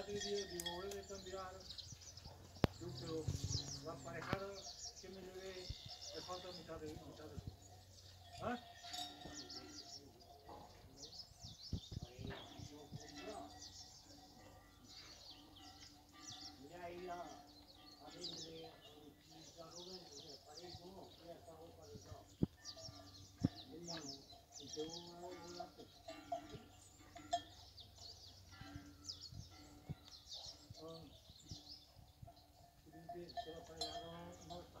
l'altre dia diu, hauré de canviar, diu, però la parejada que me llevé me falta mitad de tu. ¿Ah? Mira ahí a vendre l'utilitzador, pareix no, ja està bo per això. Bueno, si té una pero para no está.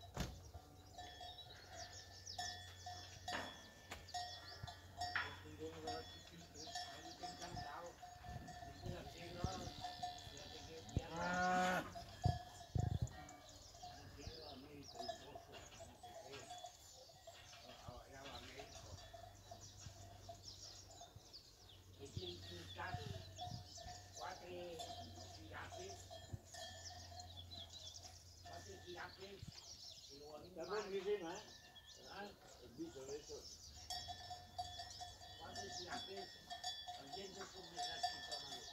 Está buenísimo, ¿eh? El bicho de eso. Cuatro girafes, oyendo con mi ratito malo.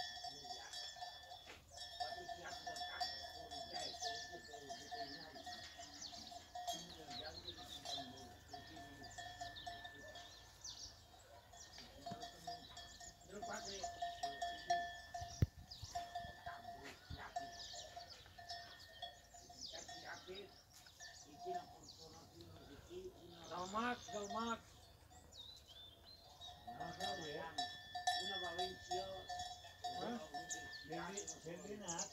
Cuatro girafes al campo, por el día, por el veterinario. Pero cuatro Del Max, del Max. una València, Ben dinat.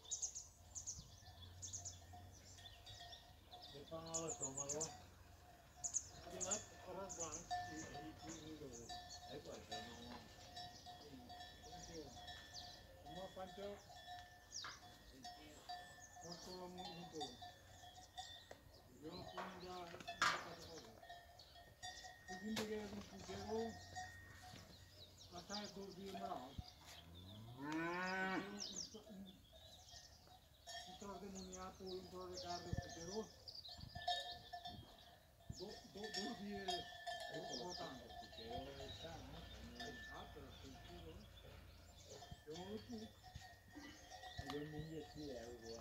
Que fan a l'estómago. Dinat, arròs blanc i dolç. Pues no. Una panxa, un solo mundo. Yo no puedo ya Bugün de geldim Kuzey'e, Hatay Doğu'yu al. Intro de Muniato, intro de Carlos Cutero. Dos días votando. Ah, pero sentido. Yo no lo pude. Yo me inyecté algo.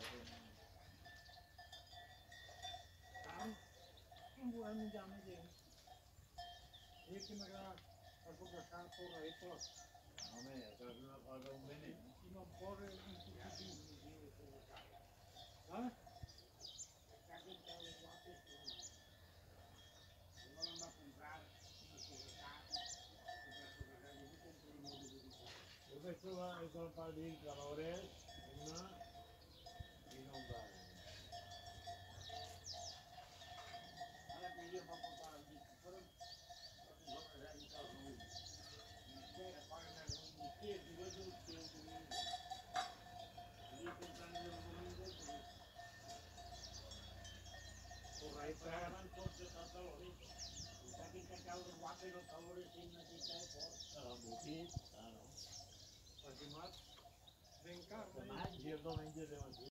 Bueno, ya me llevo. Y es que me da algo que acá por ahí por. Hombre, eso es una cosa, un veneno. Y no corre un poquito. ¿Ah? Yo me estuve con el padrín Calores, una y no un bar. ahora que yo vamos a el disco, pero no se da ni todo lo mismo. Y espera, para la reunión, y yo digo que yo pensando en los domingos, Por ahí está. paraban coches a calores. Está aquí cacao de guapo y los calores sin necesidad de por. Embotit, claro. Pues más, ven carne. Demà, el diumenge de matí.